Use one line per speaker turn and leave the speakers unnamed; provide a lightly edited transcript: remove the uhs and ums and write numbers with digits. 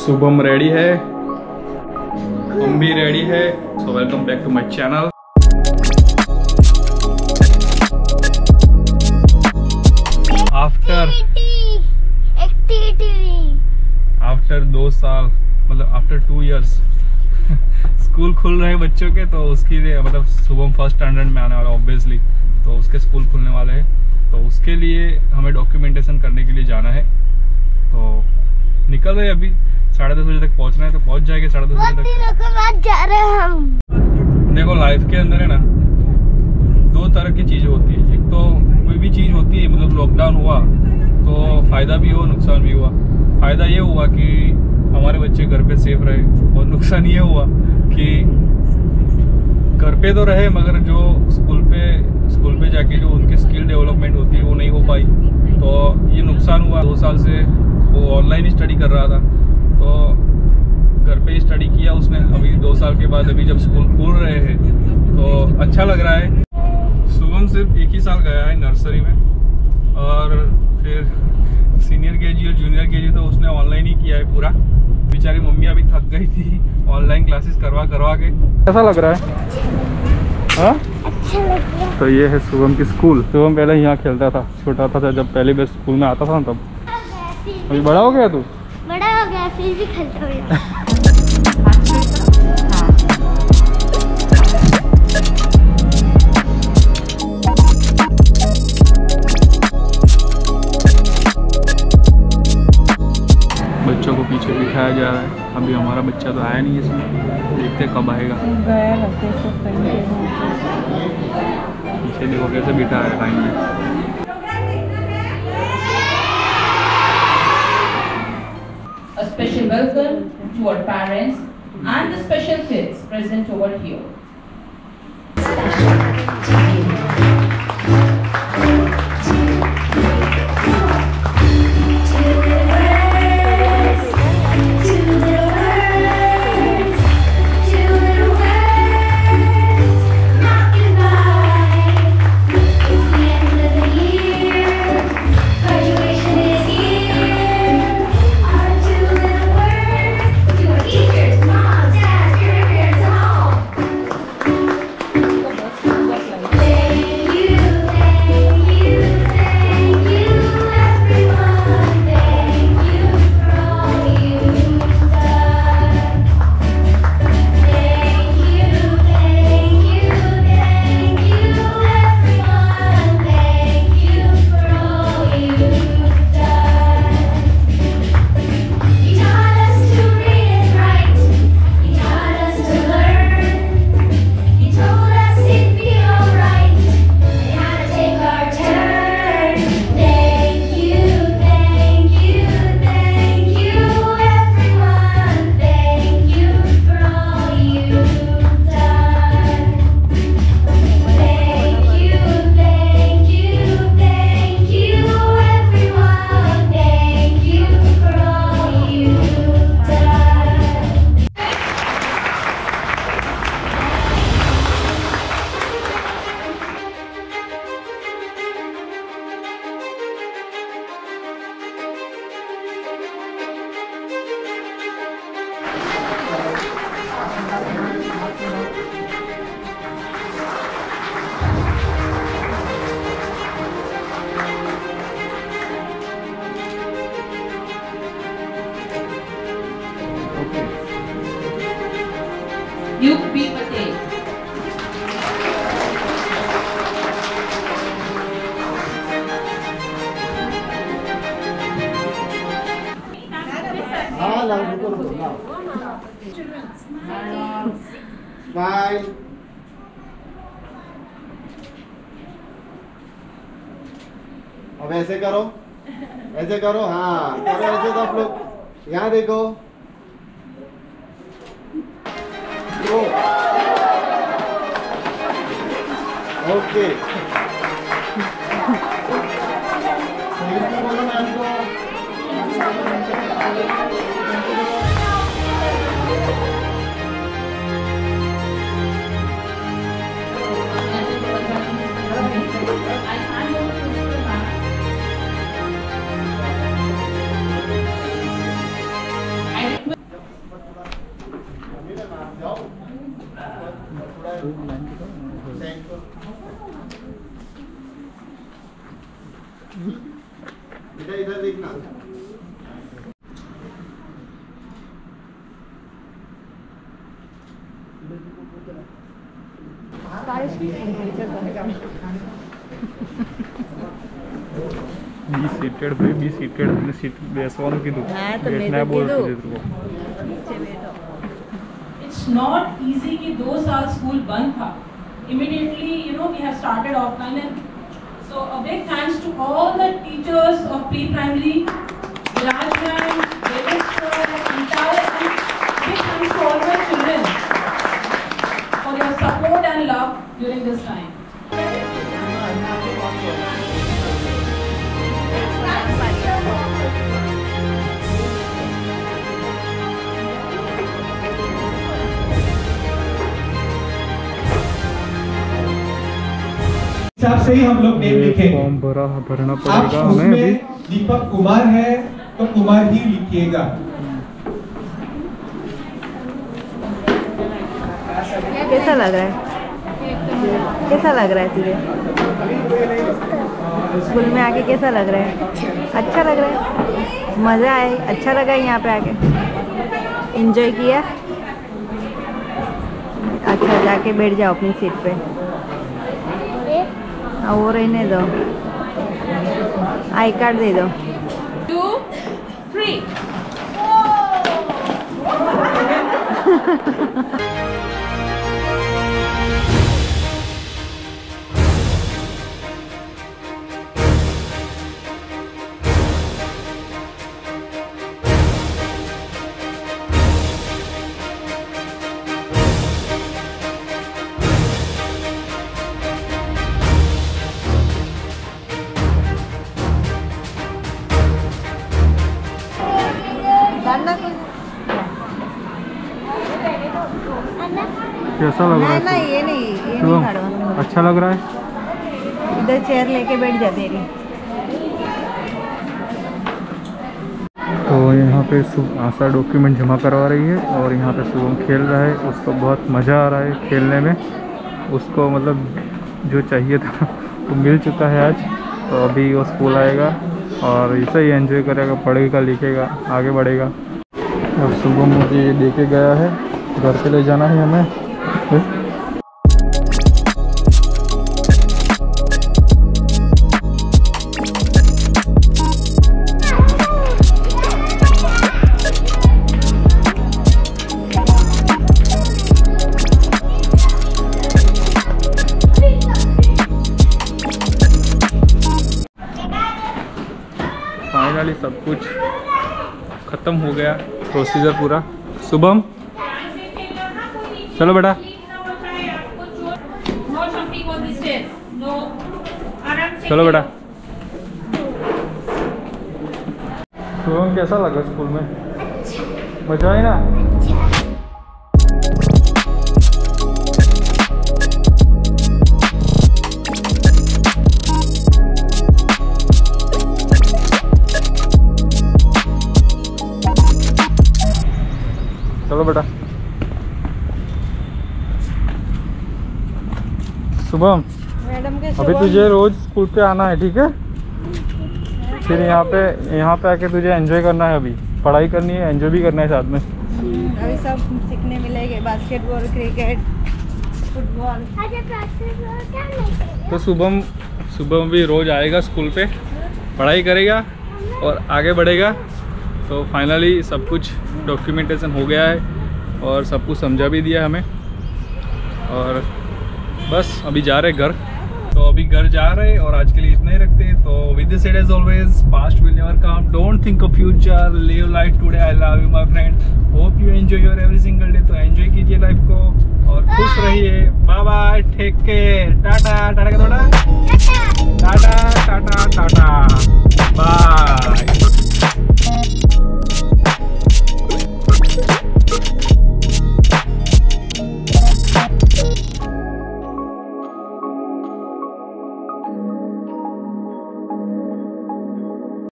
Shubham ready है, हम भी रेडी है। So welcome back to my channel. After 2 साल मतलब आफ्टर 2 इयर्स स्कूल खुल रहे हैं बच्चों के, तो उसके लिए मतलब शुभम फर्स्ट स्टैंडर्ड में आने वाला ऑब्वियसली, तो उसके स्कूल खुलने वाले हैं, तो उसके लिए हमें डॉक्यूमेंटेशन करने के लिए जाना है। तो निकल रहे अभी 10:30 बजे तक पहुंचना है, तो पहुंच जाएंगे 10:30 बजे तक।
जा रहे हैं हम।
देखो लाइफ के अंदर है ना 2 तरह की चीज़ होती है। एक तो कोई भी चीज़ होती है, मतलब लॉकडाउन हुआ तो फ़ायदा भी हुआ नुकसान भी हुआ। फ़ायदा ये हुआ कि हमारे बच्चे घर पे सेफ रहे, और नुकसान ये हुआ कि घर पे तो रहे मगर जो स्कूल पे जाके जो उनकी स्किल डेवलपमेंट होती है वो नहीं हो पाई। तो ये नुकसान हुआ। 2 साल से वो ऑनलाइन ही स्टडी कर रहा था, तो घर पे ही स्टडी किया उसने। अभी 2 साल के बाद अभी जब स्कूल खुल रहे हैं तो अच्छा लग रहा है। शुभम सिर्फ 1 ही साल गया है नर्सरी में, और फिर सीनियर केजी और जूनियर केजी तो उसने ऑनलाइन ही किया है पूरा। बेचारी मम्मी अभी थक गई थी ऑनलाइन क्लासेस करवा के। कैसा लग रहा है? हाँ अच्छा लग रहा है। तो ये है शुभम की स्कूल। शुभम पहले यहाँ खेलता था, छोटा था जब पहले भी स्कूल में आता था ना, तब। अभी बड़ा हो गया तू?
बड़ा हो गया फिर भी खेलता हूँ।
बच्चों को पीछे बिठाया जा रहा है। अभी हमारा बच्चा तो आया नहीं इसमें, देखते कब आएगा। पीछे देखो कैसे बिठा है लाइन में।
A special welcome to our parents and the special kids present over here. UP Patel.
Bye. अब ऐसे करो, ऐसे करो। हाँ करो ऐसे, सब लोग यहाँ देखो। ओके बोलो मैम को।
I
इधर इधर देखना।
बी सीटेड भाई, बी सीटेड। अपने सीट बेसवान की दो बैठना बोल रहे थे।
It's not easy कि 2 साल स्कूल बंद था. Immediately, we have started offline, and so a big thanks to all the teachers of pre-primary, Rajman, David sir, entire, and big thanks to all my children for your support and love during this time.
हिसाब से ही हम लोग name लिखेंगे।
Form भरना
आप
पड़ेगा हमें अभी।
उसमें दीपक कुमार है तो कुमार ही लिखिएगा।
कैसा लग रहा है? कैसा लग रहा है तुझे? स्कूल में आके कैसा लग रहा है? अच्छा लग रहा है? मज़ा आए? अच्छा लगा यहाँ पे आके? एंजॉय किया? अच्छा, जाके बैठ जाओ अपनी सीट पे। वो रहने दो, आई कार्ड दे दो।
2, 3.
कैसा लग रहा है?
नहीं, ये नहीं काटो।
अच्छा लग रहा है।
इधर चेयर लेके बैठ जा तेरी।
तो यहाँ पे आशा डॉक्यूमेंट जमा करवा रही है और यहाँ पे शुभम खेल रहा है। उसको बहुत मज़ा आ रहा है खेलने में। उसको मतलब जो चाहिए था वो मिल चुका है आज। तो अभी वो स्कूल आएगा और ऐसे ही एंजॉय करेगा, पढ़ेगा, लिखेगा, आगे बढ़ेगा। और शुभम मुझे ये दे के गया है, घर पे ले जाना है हमें। फाइनली सब कुछ ख़त्म हो गया, प्रोसीजर पूरा। शुभम चलो बेटा। चलो बेटा। शुभम कैसा लगा स्कूल में? मजा आई ना? चलो बेटा। शुभम अभी तुझे रोज स्कूल पे आना है, ठीक है? फिर यहाँ पे आके तुझे एंजॉय करना है। अभी पढ़ाई करनी है, एंजॉय भी करना है साथ में।
अभी सब सीखने मिलेंगे, बास्केटबॉल, क्रिकेट, फुटबॉल।
तो शुभम भी रोज आएगा स्कूल पे, पढ़ाई करेगा और आगे बढ़ेगा। तो फाइनली सब कुछ डॉक्यूमेंटेशन हो गया है और सब कुछ समझा भी दिया हमें। और बस अभी जा रहे घर। तो अभी घर जा रहे और आज के लिए इतना ही रखते हैं। तो with this said as always, past will never come, don't think of future, live life today, I love you my friend, hope you enjoy your every single day. तो एंजॉय कीजिए लाइफ को और खुश रहिए। Bye bye, take care, tata. टाटा का थोड़ा Tata Tata tata bye.